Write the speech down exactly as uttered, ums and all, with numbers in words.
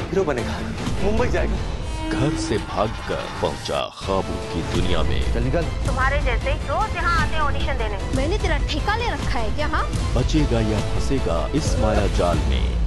Hero बनेगा, मुंबई जाएगा। घर से भागकर पहुंचा ख्वाबों की दुनिया में। चल निकल। तुम्हारे जैसे रोज यहाँ आते हैं ऑडिशन देने। मैंने तेरा ठेका ले रखा है क्या? हाँ, बचेगा या फंसेगा इस माया जाल में।